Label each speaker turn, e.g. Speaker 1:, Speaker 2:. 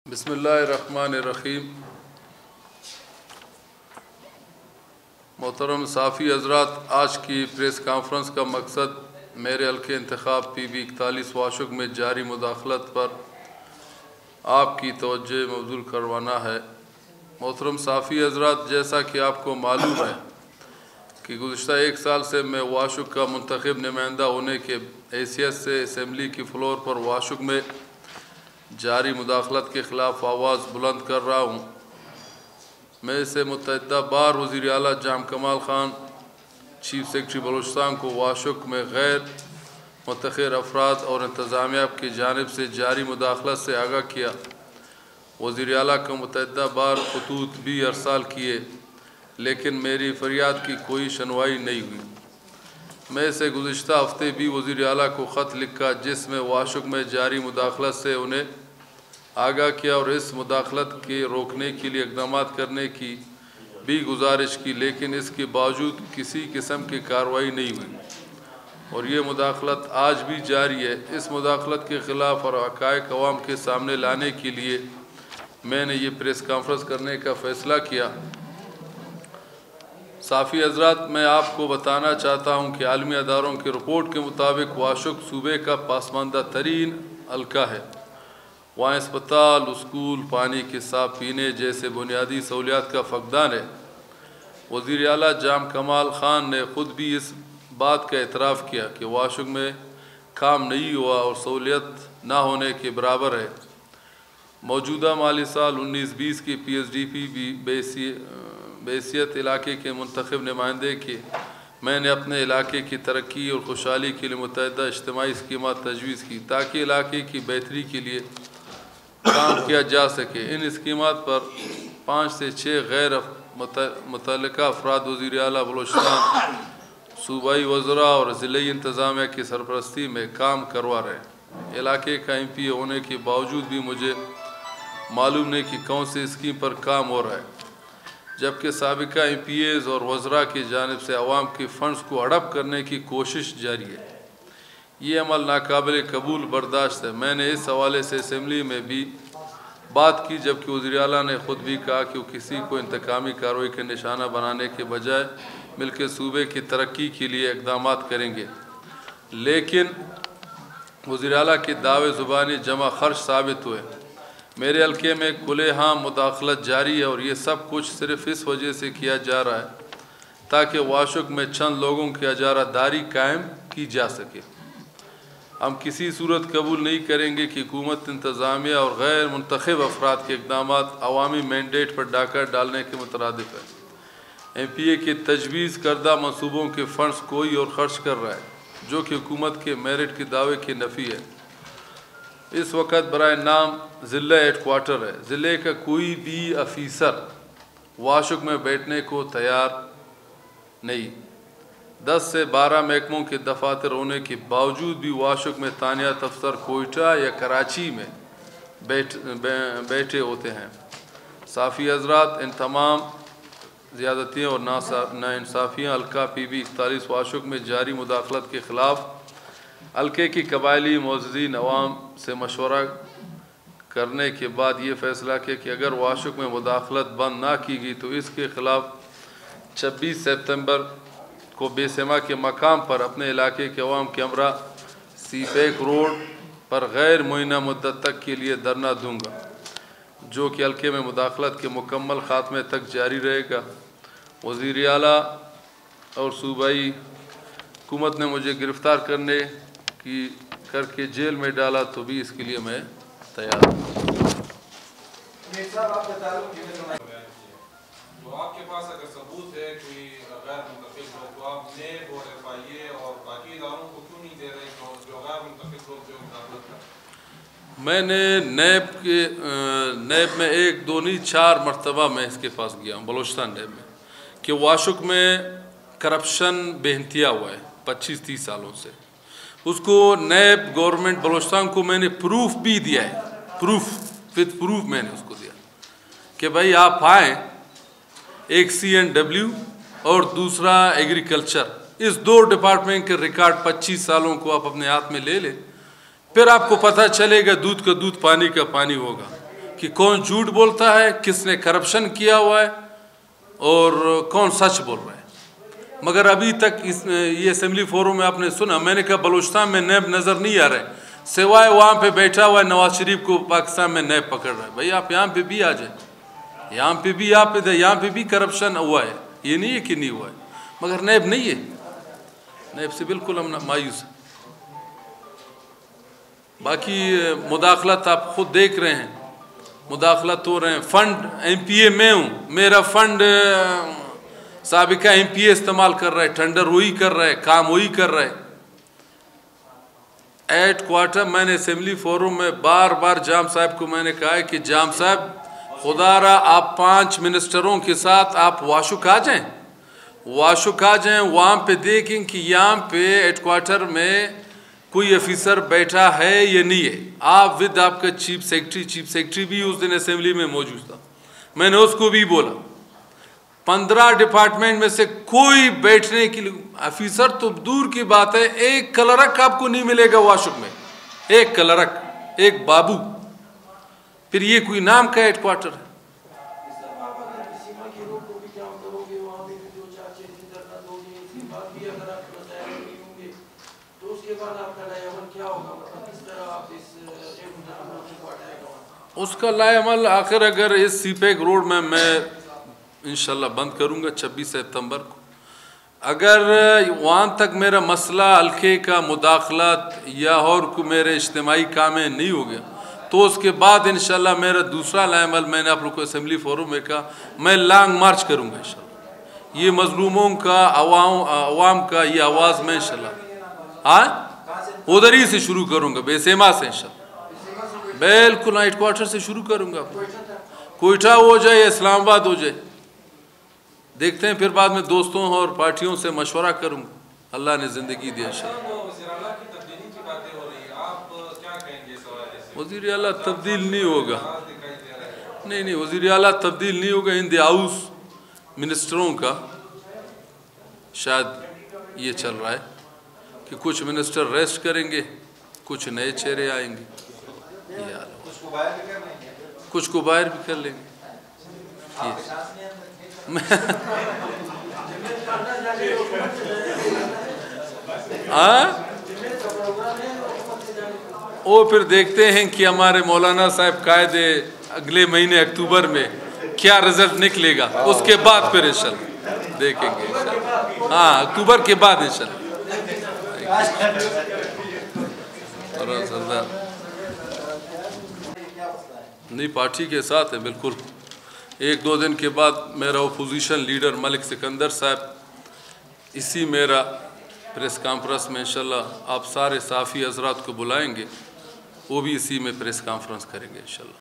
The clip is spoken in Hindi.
Speaker 1: بسم اللہ الرحمن الرحیم۔ محترم صحافی حضرات، آج کی پریس کانفرنس کا مقصد میرے حلقے انتخاب PB 41 واشک میں جاری مداخلت پر آپ کی توجہ مبذول کروانا ہے۔ محترم صحافی حضرات، جیسا کہ آپ کو معلوم ہے کہ گزشتہ 1 سال سے میں واشک کا منتخب نمائندہ ہونے کے حیثیت سے اسمبلی کی فلور پر واشک میں جاری مداخلت کے خلاف آواز بلند کر رہا ہوں۔ میں اسے متعدد بار وزیر اعلیٰ جام کمال خان، چیف سیکرٹری بلوچستان کو واشک میں غیر متخر افراد اور انتظامیہ کی جانب سے جاری مداخلت سے آگاہ کیا۔ وزیر اعلیٰ کو متعدد بار خطوط بھی ارسال کیے، لیکن میری فریاد کی کوئی سنوائی نہیں ہوئی۔ میں اسے گزشتہ ہفتے بھی وزیر اعلیٰ کو خط لکھا، جس میں واشک میں جاری مداخلت سے انہیں آگاہ کیا اور اس مداخلت کے روکنے کے لیے اقدامات کرنے کی بھی گزارش کی، لیکن اس کے باوجود کسی قسم کی کارروائی نہیں ہوئی اور یہ مداخلت آج بھی جاری ہے۔ اس مداخلت کے خلاف اور حقائق عوام کے سامنے لانے کے لیے میں نے یہ پریس کانفرنس کرنے کا فیصلہ کیا۔ صحافی حضرات، میں آپ کو بتانا چاہتا ہوں کہ عالمی اداروں کی رپورٹ کے مطابق واشک صوبے کا پسماندہ ترین حلقہ ہے۔ وہاں اسپتال، اسکول، پانی کے صاف پینے جیسے بنیادی سہولیات کا فقدان ہے۔ وزیر اعلیٰ جام کمال خان نے خود بھی اس بات کا اعتراف کیا کہ واشک میں کام نہیں ہوا اور سہولیت نہ ہونے کے برابر ہے۔ موجودہ مالی سال 19-20 کی PSDP بھی بحیثیت علاقے کے منتخب نمائندے کے میں نے اپنے علاقے کی ترقی اور خوشحالی کے لیے متعدد اجتماعی اسکیمات تجویز کی تاکہ علاقے کی بہتری کے لیے کام کیا جا سکے۔ ان اسکیمات پر 5 سے 6 غیر متعلقہ افراد وزیر اعلیٰ بلوچستان، صوبائی وزراء اور ضلعی انتظامیہ کی سرپرستی میں کام کروا رہے ہیں۔ علاقے کا MPA ہونے کے باوجود بھی مجھے معلوم نہیں کہ کون سی اسکیم پر کام ہو رہا ہے، جبکہ سابقہ MPAs اور وزراء کی جانب سے عوام کے فنڈز کو ہڑپ کرنے کی کوشش جاری ہے۔ یہ عمل ناقابل قبول برداشت ہے۔ میں نے اس حوالے سے اسمبلی میں بھی بات کی، جبکہ وزیر اعلیٰ نے خود بھی کہا کہ وہ کسی کو انتقامی کارروائی کا نشانہ بنانے کے بجائے مل کے صوبے کی ترقی کے لیے اقدامات کریں گے، لیکن وزیر اعلیٰ کے دعوے زبانی جمع خرچ ثابت ہوئے۔ میرے حلقے میں کھلے عام مداخلت جاری ہے اور یہ سب کچھ صرف اس وجہ سے کیا جا رہا ہے تاکہ واشک میں چند لوگوں کی اجارہ داری قائم کی جا سکے۔ ہم کسی صورت قبول نہیں کریں گے کہ حکومت، انتظامیہ اور غیر منتخب افراد کے اقدامات عوامی مینڈیٹ پر ڈاکہ ڈالنے کے مترادف ہے۔ MPA کے تجویز کردہ منصوبوں کے فنڈز کوئی اور خرچ کر رہا ہے، جو کہ حکومت کے میرٹ کے دعوے کی نفی ہے۔ اس وقت برائے نام ضلع ہیڈ کوارٹر ہے۔ ضلع کا کوئی بھی افیسر واشک میں بیٹھنے کو تیار نہیں۔ 10 سے 12 محکموں کے دفاتر ہونے کے باوجود بھی واشک میں تعینات افسر کوئٹہ یا کراچی میں بیٹھے ہوتے ہیں۔ صحافی حضرات، ان تمام زیادتیوں اور ناانصافیاں حلقہ PB 41 واشک میں جاری مداخلت کے خلاف حلقے کی قبائلی معززین عوام سے مشورہ کرنے کے بعد یہ فیصلہ کیا کہ اگر واشک میں مداخلت بند نہ کی گئی تو اس کے خلاف 26 سپتمبر کو بے سما کے مقام پر اپنے علاقے کے عوام کے ہمراہ CPEC روڈ پر غیر معینہ مدت تک کے لیے دھرنا دوں گا، جو کہ حلقے میں مداخلت کے مکمل خاتمے تک جاری رہے گا۔ وزیر اعلیٰ اور صوبائی حکومت نے مجھے گرفتار کر کے جیل میں ڈالا تو بھی اس کے لیے میں تیار ہوں۔
Speaker 2: تو آپ کے پاس اگر ثبوت ہے کوئی غیر منتخب لوگ، تو آپ نیب اور FIA اور باقی اداروں کو کیوں نہیں دے رہے جو غیر منتخب لوگ جو مداخلت کریں؟
Speaker 1: میں نے نیب میں 1 2 نہیں 4 مرتبہ میں اس کے پاس گیا ہوں، بلوچستان نیب میں، کہ واشک میں کرپشن بے انتہا ہوا ہے 25-30 سالوں سے۔ اس کو نیب گورنمنٹ بلوچستان کو میں نے پروف بھی دیا ہے، وتھ پروف میں نے اس کو دیا کہ بھائی آپ آئیں، ایک CNW اور دوسرا ایگریکلچر، اس 2 ڈپارٹمنٹ کے ریکارڈ 25 سالوں کو آپ اپنے ہاتھ میں لے لیں، پھر آپ کو پتہ چلے گا دودھ کا دودھ پانی کا پانی ہوگا कि कौन झूठ बोलता है, किसने करप्शन किया हुआ है और कौन सच बोल रहा है। मगर अभी तक ये असेंबली फोरम में आपने सुना, मैंने कहा बलूचिस्तान में नैब नज़र नहीं आ रहे, सिवाय वहाँ पे बैठा हुआ है नवाज शरीफ को पाकिस्तान में नैब पकड़ रहा है। भाई आप यहाँ पे भी आ जाए, यहाँ पे भी करप्शन हुआ है, ये नहीं है कि नहीं हुआ है, मगर नैब नहीं है। नैब से बिल्कुल हम मायूस हैं। बाकी मुदाखलत आप खुद देख रहे हैं, मुदाखलत हो रहे हैं। फंड MPA मैं हूँ, मेरा फंड साबिका MPA इस्तेमाल कर रहा है, टेंडर वही कर रहा है, काम वही कर रहा है। हेड क्वार्टर मैंने असेंबली फोरम में बार बार जाम साहब को मैंने कहा है कि जाम साहब खुदारा आप 5 मिनिस्टरों के साथ आप वाशुक आ जाएं, वहाँ पे देखें कि यहाँ पे हेड क्वार्टर में कोई ऑफिसर बैठा है या नहीं है। आप विद आपका चीफ सेक्रेटरी भी उस दिन असेंबली में मौजूद था, मैंने उसको भी बोला 15 डिपार्टमेंट में से कोई बैठने के लिए ऑफिसर तो दूर की बात है, एक क्लर्क आपको नहीं मिलेगा वाशुक में, एक क्लर्क, एक बाबू, फिर ये कोई नाम का हेड क्वार्टर है। उसका लाएअमल आखिर अगर इस सीपेक रोड में मैं इंशाल्लाह बंद करूंगा 26 सितंबर को, अगर वहाँ तक मेरा मसला हल्के का मुदाखलत या और को मेरे इज्तिमाई कामें नहीं हो गया तो उसके बाद इंशाल्लाह मेरा दूसरा लाएअमल, मैंने आप लोग को असेंबली फोरम में कहा, मैं लॉन्ग मार्च करूंगा इंशाल्लाह। ये मजलूमों का अवाम का ये आवाज़ में इंशाल्लाह उधर ही से शुरू करूंगा, बेसेमा से इंशाल्लाह, बिल्कुल हेड क्वार्टर से शुरू करूंगा। कोयटा हो जाए, इस्लामाबाद हो जाए, देखते हैं, फिर बाद में दोस्तों और पार्टियों से मशवरा करूंगा, अल्लाह ने ज़िंदगी दी इंशाल्लाह। वज़ीर आला तब्दील नहीं होगा, नहीं वज़ीर आला तब्दील नहीं होगा। हिंद हाउस मिनिस्टरों का शायद ये चल रहा है कि कुछ मिनिस्टर रेस्ट करेंगे, कुछ नए चेहरे आएंगे, कुछ को बाहर भी कर लेंगे। वो फिर देखते हैं कि हमारे मौलाना साहब कायदे अगले महीने अक्टूबर में क्या रिजल्ट निकलेगा, उसके बाद फिर इंशाल्लाह देखेंगे इंशाल्लाह। हाँ, अक्टूबर के बाद इंशाल्लाह। नहीं, पार्टी के साथ है बिल्कुल। 1-2 दिन के बाद मेरा अपोजिशन लीडर मलिक सिकंदर साहब इसी मेरा प्रेस कॉन्फ्रेंस में इंशाल्लाह आप सारे साफ़ी हज़रात को बुलाएंगे, वो भी इसी में प्रेस कॉन्फ्रेंस करेंगे इंशाल्लाह।